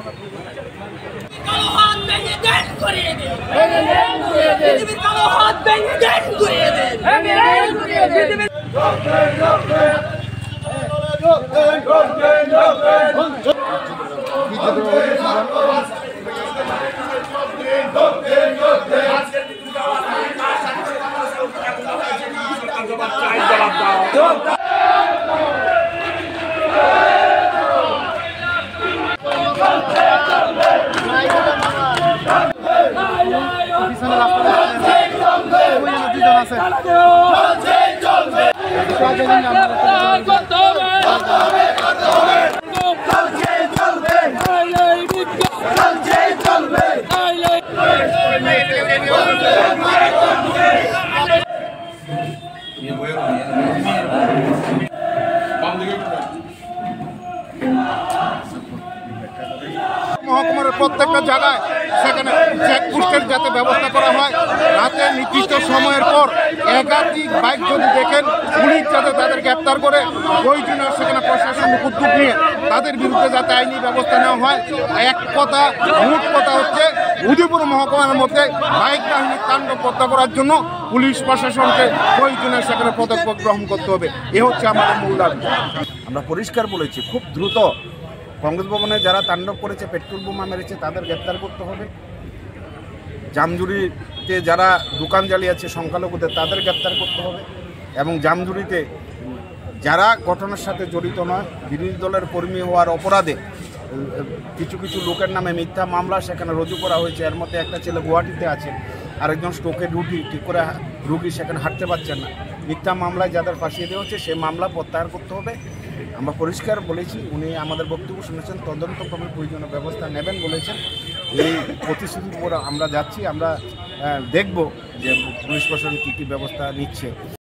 মহকুমার প্রত্যেকটা জায়গায় সেখানে চেকপোস্টের যাতে ব্যবস্থা করা হয়, রাতে নির্দিষ্ট সময়ের পর একাধিক বাইক যদি দেখেন পুলিশ যাতে তাদের গ্রেপ্তার করে প্রয়োজনীয় সেখানে প্রশাসনিক উদ্যোগ নিয়ে তাদের বিরুদ্ধে যাতে আইনি ব্যবস্থা নেওয়া হয়। এক কথা মূল কথা হচ্ছে উদয়পুর মহকুমার মধ্যে বাইক বাহিনীর তাণ্ডব রক্ষা করার জন্য পুলিশ প্রশাসনকে প্রয়োজনীয় সেখানে পদক্ষেপ গ্রহণ করতে হবে। এ হচ্ছে আমাদের মূল দাবি। আমরা পরিষ্কার বলেছি, খুব দ্রুত কংগ্রেস ভবনে যারা তাণ্ডব করেছে, পেট্রোল বোমা মেরেছে, তাদের গ্রেপ্তার করতে হবে। জামজুরিতে যারা দোকান জ্বালিয়েছে সংখ্যালঘুদের, তাদের গ্রেপ্তার করতে হবে। এবং জামজুরিতে যারা ঘটনার সাথে জড়িত নয়, বিরোধী দলের কর্মী হওয়ার অপরাধে কিছু কিছু লোকের নামে মিথ্যা মামলা সেখানে রুজু করা হয়েছে। এর মধ্যে একটা ছেলে গুয়াহাটিতে আছে, আরেকজন স্ট্রোকে রুগী, ঠিক করে রুগী সেখানে হাঁটতে পারছেন না। মিথ্যা মামলায় যাদের ফাঁসিয়ে দেওয়া হচ্ছে সেই মামলা প্রত্যাহার করতে হবে। আমরা পরিষ্কার বলেছি, উনি আমাদের বক্তব্য শুনেছেন, তদন্তক্রমে প্রয়োজনীয় ব্যবস্থা নেবেন বলেছেন। এই প্রতিশ্রুতির উপর আমরা যাচ্ছি। আমরা দেখব যে পুলিশ প্রশাসন কী কী ব্যবস্থা নিচ্ছে।